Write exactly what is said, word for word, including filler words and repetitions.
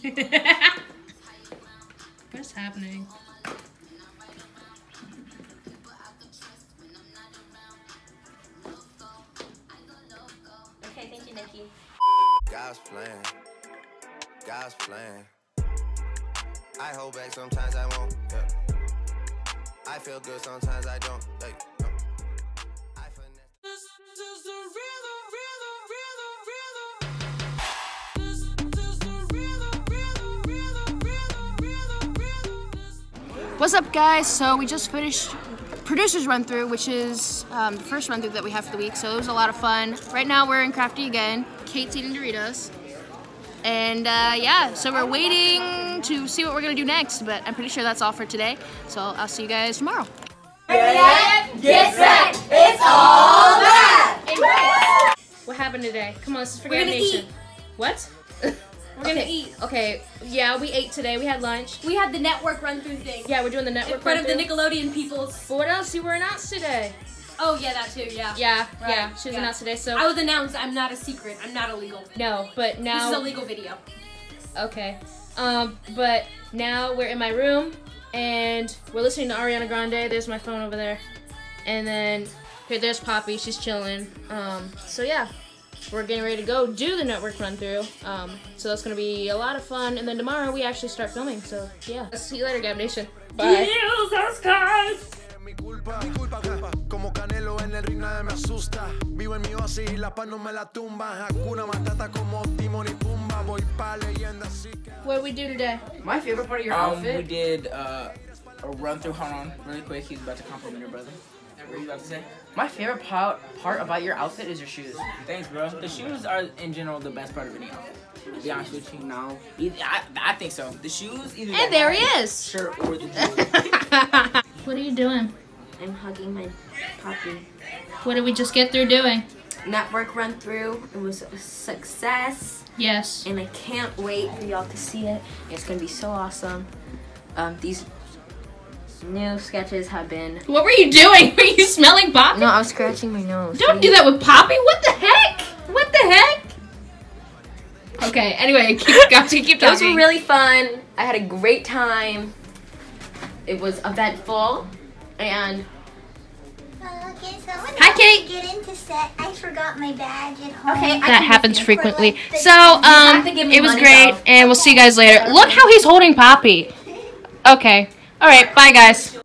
What's happening? Okay, thank you, Nikki. God's plan. God's plan. I hold back sometimes I won't. Yeah. I feel good sometimes I don't. Hey, no. I finesse. This is the rhythm, rhythm, rhythm, rhythm. This is the rhythm, rhythm, rhythm, rhythm, rhythm. What's up, guys? So we just finished producer's run through, which is um, the first run through that we have for the week. So it was a lot of fun. Right now we're in Crafty again. Kate's eating Doritos. And uh, yeah, so we're waiting to see what we're gonna do next, but I'm pretty sure that's all for today. So I'll see you guys tomorrow. Get, get set, it's all that! What happened today? Come on, this is for We're gonna GabNation. eat. What? We're gonna eat. Okay, yeah, we ate today. We had lunch. We had the network run through thing. Yeah, we're doing the network in front of the run-through. Nickelodeon peoples. But what else? You were announced today. Oh yeah, that too. Yeah. Yeah, Right. yeah, she was Yeah. announced today. So I was announced. I'm not a secret. I'm not illegal. no, but now This is a legal video. Okay, um, but now we're in my room and we're listening to Ariana Grande. There's my phone over there, and then here, there's Poppy. She's chilling. Um, so yeah, we're getting ready to go do the network run through. Um, so that's gonna be a lot of fun. And then tomorrow we actually start filming. So yeah, I'll see you later, GabNation. Bye. Mi culpa, mi culpa, culpa. Como Canelo en el ring nadie me asusta. Vivo en mi oasis y la paz no me la tumba. Hakuna Matata como Timon y Pumba. Voy pa' leyenda así que... What did we do today? My favorite part of your Um, outfit? we did uh, a run through. Hold on, really quick. He's about to compliment your brother. What were you about to say? My favorite part part about your outfit is your shoes. Thanks, bro. The shoes are, in general, the best part of any outfit. To be honest with you. No. Either, I, I think so. The shoes, either And the there he hat, is. shirt or the jewelry. What are you doing? I'm hugging my puppy. What did we just get through doing? Network run through. It was a success, Yes. and I can't wait for y'all to see it. It's gonna be so awesome. Um, these new sketches have been. What were you doing? Were you smelling Poppy? No, I was scratching my nose. Don't do that with Poppy. What the heck? What the heck? Okay. Anyway, keep guys, keep Those talking. were really fun. I had a great time. It was eventful, and Uh, okay, so when Hi, I Kate. get into set, I forgot my badge at home. Okay, I That can happens listen. frequently. For, like, the- So, have um, to give me it was money, great, though. and we'll see you guys later. Look how he's holding Poppy. Okay. All right. Bye, guys.